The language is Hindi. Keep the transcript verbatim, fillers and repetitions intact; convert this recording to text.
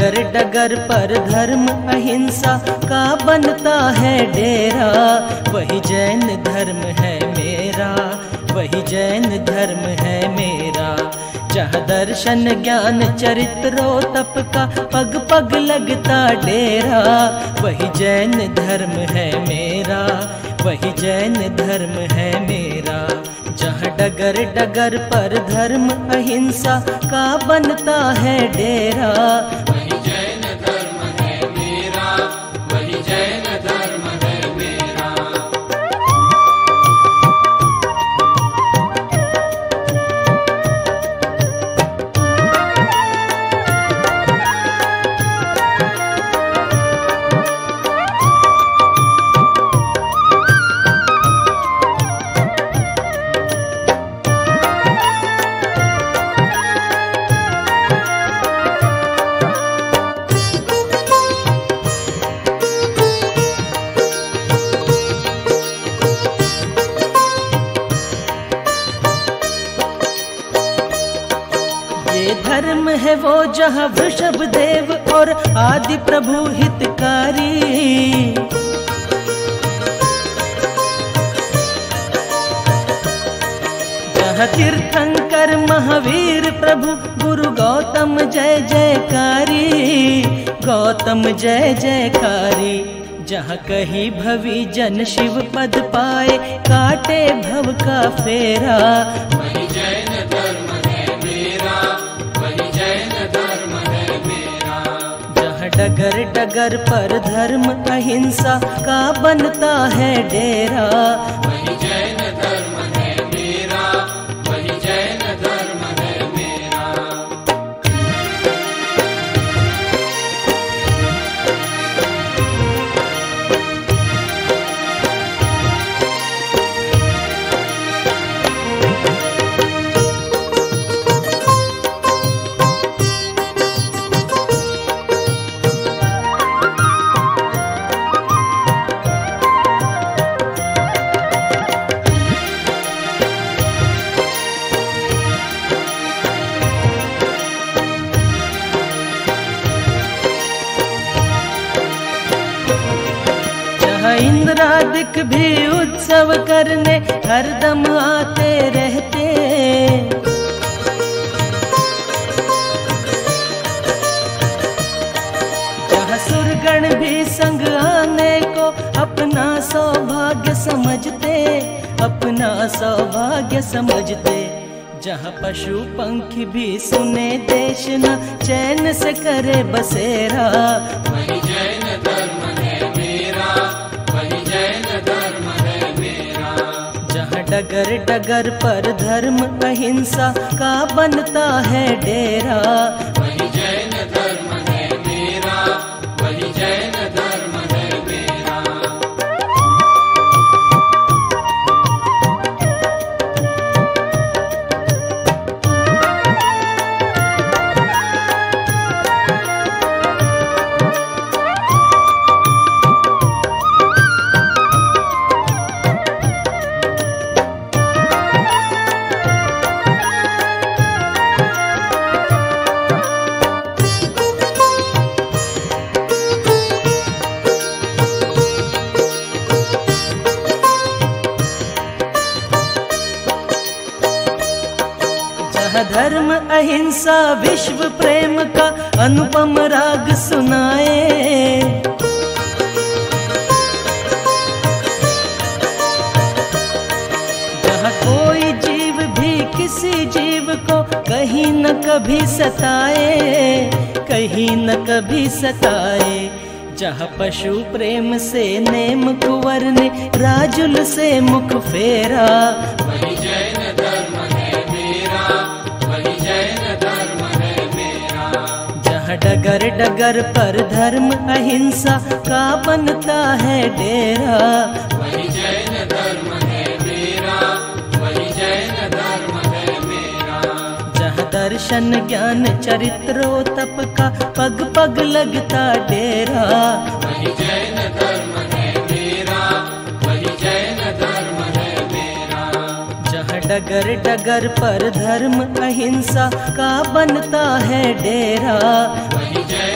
डगर डगर पर धर्म अहिंसा का बनता है डेरा, वही जैन धर्म है मेरा, वही जैन धर्म है मेरा। जहाँ दर्शन ज्ञान चरित्रो तप का पग पग लगता डेरा, वही जैन धर्म है मेरा, वही जैन धर्म है मेरा। जहाँ डगर डगर पर धर्म अहिंसा का बनता है डेरा, वही जैन धर्म है मेरा, वही जैन धर्म है मेरा। धर्म है वो जहाँ वृषभ देव और आदि प्रभु हितकारी, जहाँ तीर्थंकर महावीर प्रभु गुरु गौतम जय जयकारी, गौतम जय जयकारी। जहाँ कही भवी जन शिव पद पाए काटे भव का फेरा, वही जैन धर्म है मेरा, वही जैन धर्म है मेरा। जहाँ डगर डगर पर धर्म अहिंसा का बनता है डेरा, वही जैन धर्म है मेरा, वही जैन धर्म है मेरा। इंद्रादिक भी उत्सव करने हरदम आते रहते, जहाँ सुरगण भी संग आने को अपना सौभाग्य समझते, अपना सौभाग्य समझते। जहाँ पशु पंखी भी सुने देश न चैन से करे बसेरा, वही जैन धर्म है मेरा, वही जैन धर्म है मेरा। जहाँ डगर डगर पर धर्म अहिंसा का बनता है डेरा, वही जैन धर्म है मेरा, वही जैन धर्म है मेरा। धर्म अहिंसा विश्व प्रेम का अनुपम राग सुनाए, जहाँ कोई जीव भी किसी जीव को कहीं न कभी सताए, कहीं न कभी सताए। जहाँ पशु प्रेम से नेम कुंवर ने राजुल से मुख फेरा, वही जैन धर्म है मेरा, वही जैन धर्म है मेरा। जहाँ डगर डगर पर धर्म अहिंसा का बनता है डेरा, वही जैन धर्म है मेरा, वही जैन धर्म है मेरा। जहाँ दर्शन ज्ञान चरित्रो तप का पग पग लगता डेरा, वही जैन धर्म है मेरा, वही जैन धर्म है मेरा। जहाँ डगर डगर पर धर्म अहिंसा का बनता है डेरा, वही जैन